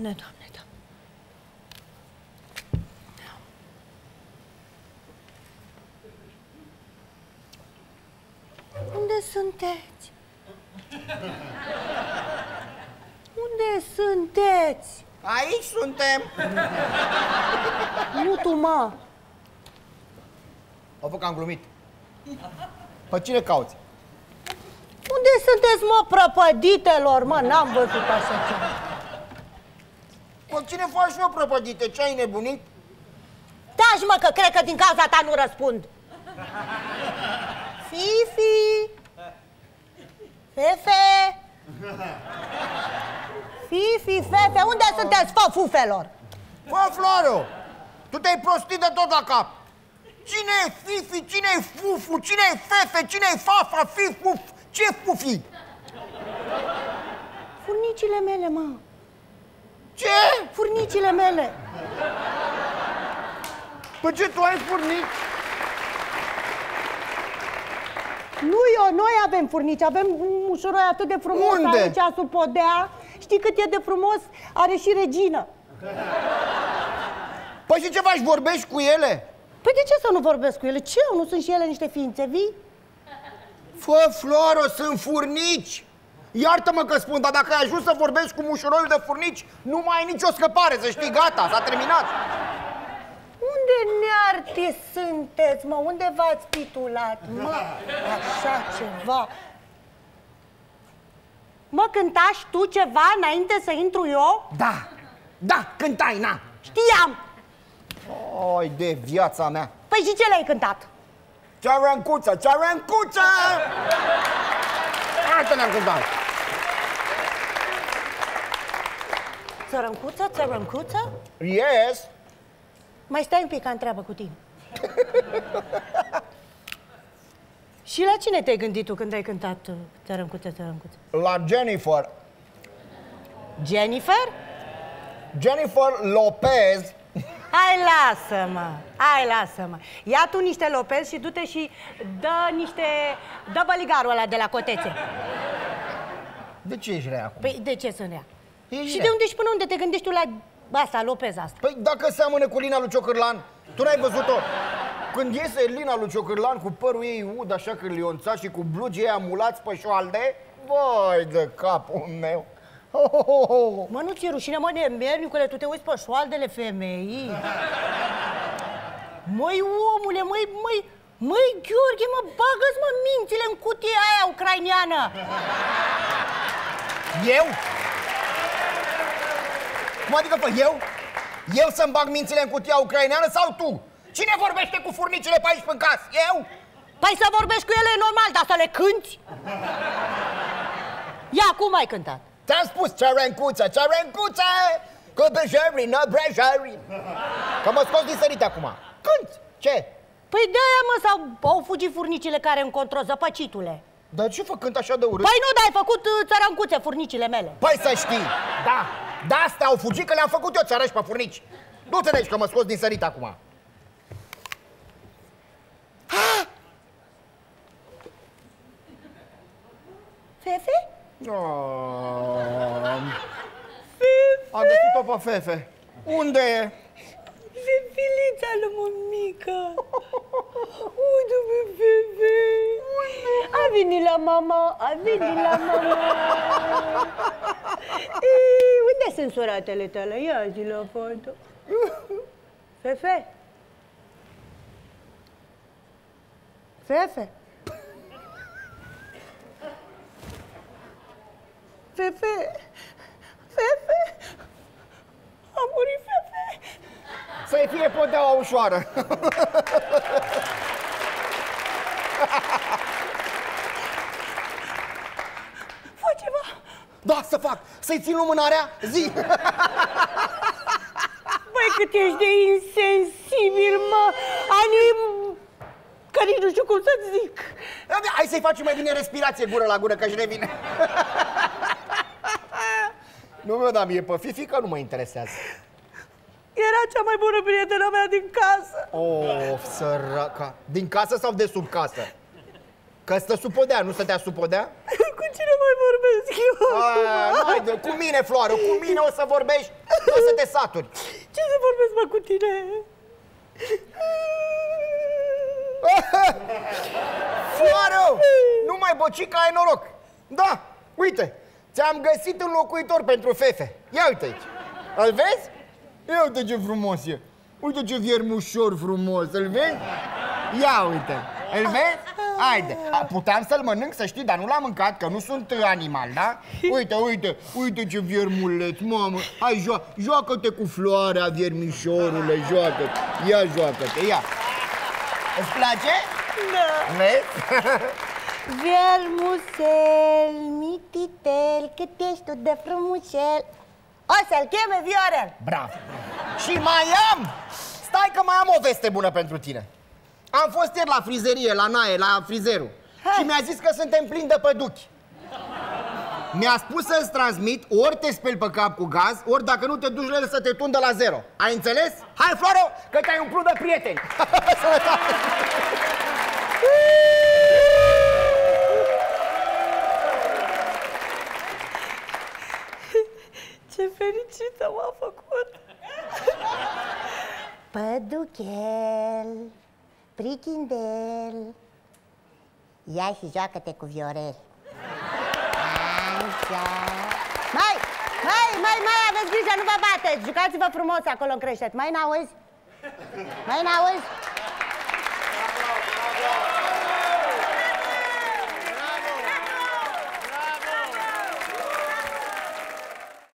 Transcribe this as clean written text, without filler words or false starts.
Doamne, Doamne, Doamne. Unde sunteți? Unde sunteți? Aici suntem. Nu tu, mă. Au făcut că am glumit. Pe cine cauți? Unde sunteți, mă, prăpăditelor, mă? N-am văzut așa ceva. Pe cine faci, mă, prăpădite? Ce ai nebunit? Taci, mă, că cred că din cauza ta nu răspund. Fifi! Fefe! Fifi, Fefe, unde sunteți, făfufelor? Fă, Floro, tu te-ai prostit de tot la cap. Cine e Fifi, cine e Fufu, cine e Fefe, cine e Fafa, Fifuf, ce e Fufi? Furnicile mele, mă. Ce? Furnicile mele. Păi ce, tu ai furnici? Nu eu, noi avem furnici, avem un mușuroi atât de frumos. Unde? Are ceasul podea. Știi cât e de frumos? Are și regină. Păi și ce faci, vorbești cu ele? Păi de ce să nu vorbesc cu ele? Ce, nu sunt și ele niște ființe vii? Fă, Floro, sunt furnici. Iartă-mă că spun, dar dacă ai ajuns să vorbești cu mușuroiul de furnici, nu mai ai nicio scăpare, să știi, gata, s-a terminat. Unde nearti sunteți, mă? Unde v-ați titulat, mă? Așa ceva. Mă, cântași tu ceva înainte să intru eu? Da, da, cântai, na. Știam! Oi, de viața mea. Păi și ce le-ai cântat? Țărâncuță, țărâncuță! Asta ne-am cântat. Țărâncuță, țărâncuță? Yes. Mai stai un pic, am treabă cu tine. Și la cine te-ai gândit tu când ai cântat țărâncuță, țărâncuță? La Jennifer. Jennifer? Jennifer Lopez. Hai, lasă-mă, hai, lasă-mă. Ia tu niște Lopez și du-te și dă băligarul ăla de la cotețe. De ce ești rea acum? Păi de ce să ne ia? Ești Și rea. de unde și până unde te gândești tu la asta, Lopez asta? Păi dacă seamănă cu Lina lui Ciocârlan, tu n-ai văzut-o? Când iese Lina lui Ciocârlan cu părul ei ud așa cârlionțat și cu blugii ei amulați pe șoalde, vai de capul meu! Mă, nu ți-e rușine, mă, nemernicule, tu te uiți pe șoaldele femeii? Măi, omule, măi, Gheorghe, mă, bagă-ți, mă, mințile în cutia aia ucraineană! Eu? Cum adică, pă, eu? Eu să-mi bag mințile în cutia ucraineană sau tu? Cine vorbește cu furnicile pe aici, pe casă? Eu? Păi să vorbești cu ele e normal, dar să le cânti? Ia, cum ai cântat? Ți-am spus, țărâncuță, țărâncuță, cu brăjării, nu brăjării. Că mă scos din sărite acum. Cânt! Ce? Păi de-aia, mă, sau au fugit furnicile care încontră zăpăcitule? Dar ce fă cânt așa de urât? Păi nu, dar ai făcut țărâncuțe, furnicile mele. Păi să știi, da, de astea au fugit că le-am făcut eu țărăși pe furnici. Nu înțelegi că mă scos din sărite acum. Fefe? A găsit-o pe Fefe. Unde e? Fefilița lui mămică. Unde, Fefe? A venit la mama, a venit la mama. Ei, unde sunt suratele tale? Ia zi la foto. Fefe? Fefe? Fefe? Fefe? A murit Fefe? Să-i fie podeaua ușoară. Fă ceva! Da, să fac! Să-i țin lumânarea? Zi! Băi, cât ești de insensibil, mă! Că nici nu știu cum să-ți zic. Hai să-i facem mai bine respirație gură la gură, că-și revine. Nu mi-o da mie pe Fifi, că nu mă interesează. Era cea mai bună prietenă mea din casă. Of, săraca. Din casă sau de sub casă? Că stă sub podea, nu stătea sub podea? Cu cine mai vorbesc eu? Cu mine, Floară, cu mine o să vorbești. Nu o să te saturi. Ce să vorbesc, mă, cu tine? Floară! Nu mai boci că ai noroc. Da, uite, ți-am găsit un locuitor pentru Fefe. Ia uite aici. Îl vezi? Ia uite ce frumos e. Uite ce viermușor frumos, îl vezi? Ia uite, îl vezi? Haide, puteam să-l mănânc, să știi, dar nu l-am mâncat, că nu sunt animal, da? Uite, uite, uite ce viermuleț, mamă. Hai, joacă-te cu floarea, viermișorule, joacă-te. Ia, joacă-te, ia. Îți place? Da. Vezi? Viermusel, mititel, cât ești tu de frumușel. O să-l cheme Viorel. Bravo. Și mai am, stai că mai am o veste bună pentru tine. Am fost ieri la frizerie, la Nae, la frizerul. Hai. Și mi-a zis că suntem plini de păduchi. Mi-a spus să-ți transmit, ori te speli pe cap cu gaz, ori dacă nu te duci la el să te tundă la zero. Ai înțeles? Hai, Floro, că te-ai umplut de prieteni. Ce fericită m-a făcut. Păduchel, prichindel, ia și joacă-te cu Viorel. Așa. Mai, aveți grijă, nu vă bateți. Jucați-vă frumos acolo în creștet. Mai n-auzi? Mai n-auzi?